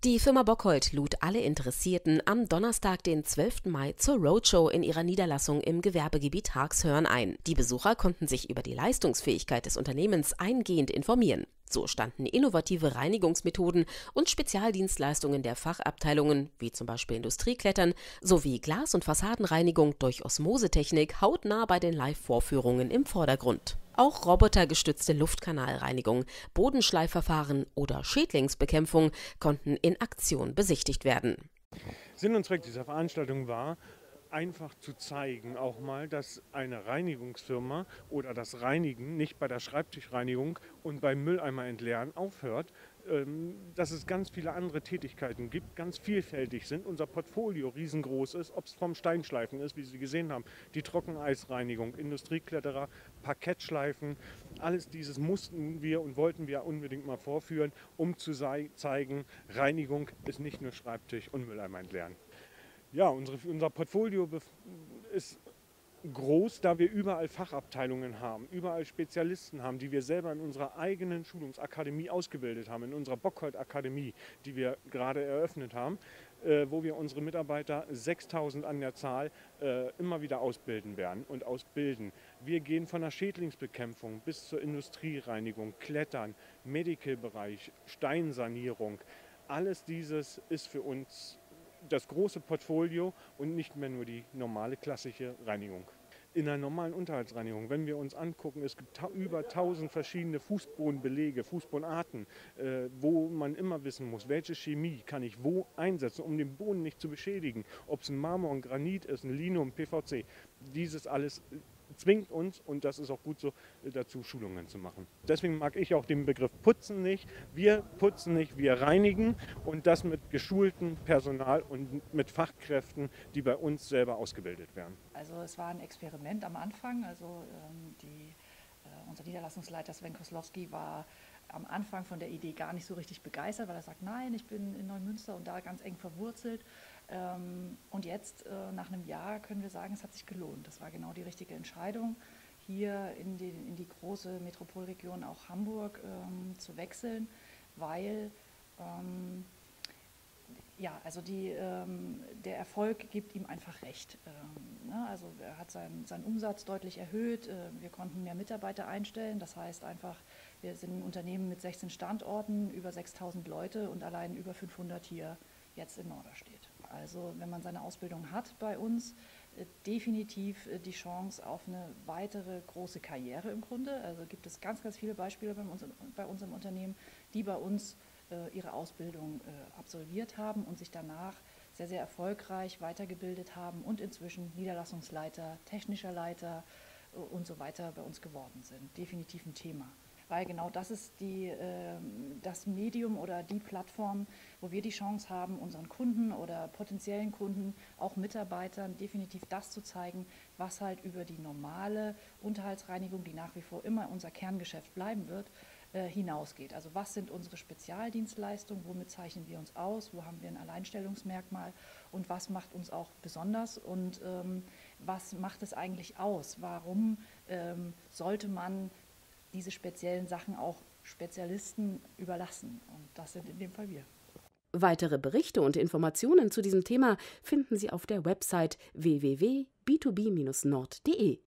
Die Firma Bockhold lud alle Interessierten am Donnerstag, den 12. Mai, zur Roadshow in ihrer Niederlassung im Gewerbegebiet Haagshoern ein. Die Besucher konnten sich über die Leistungsfähigkeit des Unternehmens eingehend informieren. So standen innovative Reinigungsmethoden und Spezialdienstleistungen der Fachabteilungen, wie zum Beispiel Industrieklettern, sowie Glas- und Fassadenreinigung durch Osmosetechnik hautnah bei den Live-Vorführungen im Vordergrund. Auch robotergestützte Luftkanalreinigung, Bodenschleifverfahren oder Schädlingsbekämpfung konnten in Aktion besichtigt werden. Sinn und Zweck dieser Veranstaltung war, einfach zu zeigen auch mal, dass eine Reinigungsfirma oder das Reinigen nicht bei der Schreibtischreinigung und beim Mülleimer entleeren aufhört, dass es ganz viele andere Tätigkeiten gibt, ganz vielfältig sind, unser Portfolio riesengroß ist, ob es vom Steinschleifen ist, wie Sie gesehen haben, die Trockeneisreinigung, Industriekletterer, Parkettschleifen, alles dieses mussten wir und wollten wir unbedingt mal vorführen, um zu zeigen, Reinigung ist nicht nur Schreibtisch und Mülleimer entleeren. Ja, unser Portfolio ist groß, da wir überall Fachabteilungen haben, überall Spezialisten haben, die wir selber in unserer eigenen Schulungsakademie ausgebildet haben, in unserer Bockhold-Akademie, die wir gerade eröffnet haben, wo wir unsere Mitarbeiter, 6.000 an der Zahl, immer wieder ausbilden werden und ausbilden. Wir gehen von der Schädlingsbekämpfung bis zur Industriereinigung, Klettern, Medical-Bereich, Steinsanierung. Alles dieses ist für uns das große Portfolio und nicht mehr nur die normale klassische Reinigung. In einer normalen Unterhaltsreinigung, wenn wir uns angucken, es gibt über 1000 verschiedene Fußbodenbelege, Fußbodenarten, wo man immer wissen muss, welche Chemie kann ich wo einsetzen, um den Boden nicht zu beschädigen. Ob es ein Marmor, ein Granit ist, ein Linoleum, PVC, dieses alles zwingt uns, und das ist auch gut so, dazu Schulungen zu machen. Deswegen mag ich auch den Begriff putzen nicht. Wir putzen nicht, wir reinigen, und das mit geschultem Personal und mit Fachkräften, die bei uns selber ausgebildet werden. Also es war ein Experiment am Anfang. Also unser Niederlassungsleiter Sven Koslowski war am Anfang von der Idee gar nicht so richtig begeistert, weil er sagt, nein, ich bin in Neumünster und da ganz eng verwurzelt. Und jetzt, nach einem Jahr, können wir sagen, es hat sich gelohnt. Das war genau die richtige Entscheidung, hier in die große Metropolregion, auch Hamburg, zu wechseln, weil der Erfolg gibt ihm einfach recht. Also er hat seinen Umsatz deutlich erhöht, wir konnten mehr Mitarbeiter einstellen, das heißt einfach, wir sind ein Unternehmen mit 16 Standorten, über 6.000 Leute und allein über 500 hier jetzt in Norderstedt. Also wenn man seine Ausbildung hat bei uns, definitiv die Chance auf eine weitere große Karriere im Grunde. Also gibt es ganz, ganz viele Beispiele bei uns im Unternehmen, die bei uns ihre Ausbildung absolviert haben und sich danach sehr, sehr erfolgreich weitergebildet haben und inzwischen Niederlassungsleiter, technischer Leiter und so weiter bei uns geworden sind. Definitiv ein Thema. Weil genau das ist das Medium oder die Plattform, wo wir die Chance haben, unseren Kunden oder potenziellen Kunden, auch Mitarbeitern, definitiv das zu zeigen, was halt über die normale Unterhaltsreinigung, die nach wie vor immer unser Kerngeschäft bleiben wird, hinausgeht. Also was sind unsere Spezialdienstleistungen, womit zeichnen wir uns aus, wo haben wir ein Alleinstellungsmerkmal und was macht uns auch besonders und was macht es eigentlich aus? Warum sollte man diese speziellen Sachen auch Spezialisten überlassen? Und das sind in dem Fall wir. Weitere Berichte und Informationen zu diesem Thema finden Sie auf der Website www.b2b-nord.de.